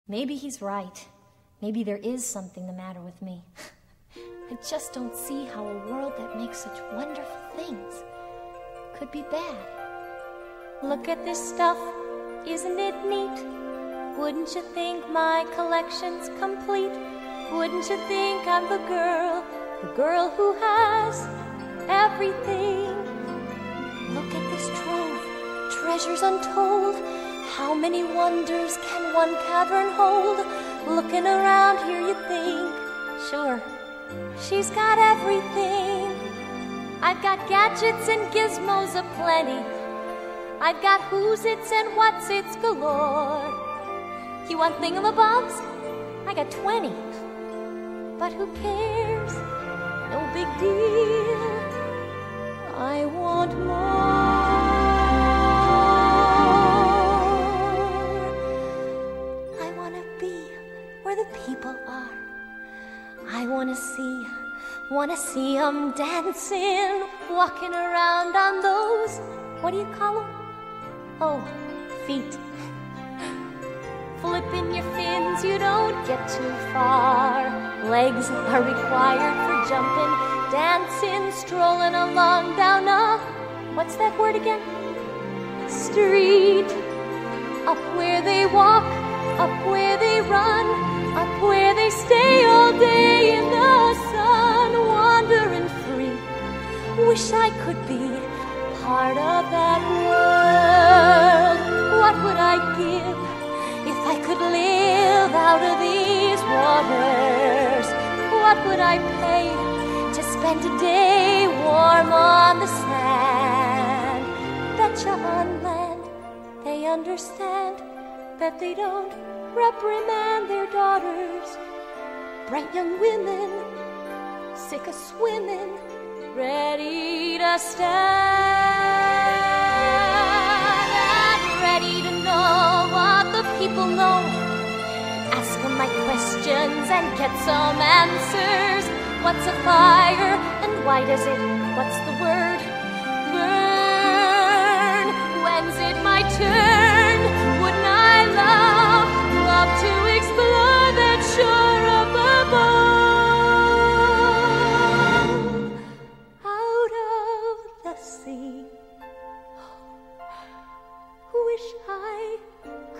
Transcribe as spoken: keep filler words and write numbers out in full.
Maybe he's right. Maybe there is something the matter with me. I just don't see how a world that makes such wonderful things could be bad. Look at this stuff, isn't it neat? Wouldn't you think my collection's complete? Wouldn't you think I'm the girl, the girl who has everything? Look at this trove, treasures untold. How many wonders can one cavern hold? Looking around here you think, sure, she's got everything. I've got gadgets and gizmos aplenty. I've got who's its and what's its galore. You want thingamabobs? I got twenty. But who cares? No big deal. I want more. I want to be where the people are. I want to see, want to see them dancing, walking around on those, what do you call them? Oh, feet. Flipping your fins, you don't get too far. Legs are required for jumping, dancing, strolling along down a, what's that word again? Street. Up where they walk, up where they run, up where they stay all day in the sun, wandering free. Wish I could be part of that world. What would I give if I could live out of these waters? What would I pay to spend a day warm on the sand? Betcha on land they understand that they don't reprimand their daughters. Bright young women, sick of swimming, ready to stand and ready to know what the people know. Ask them my questions and get some answers. What's a fire and why does it, what's the word, burn? When's it my turn? Wouldn't I love, love to explore that shore up above? Out of the sea, wish I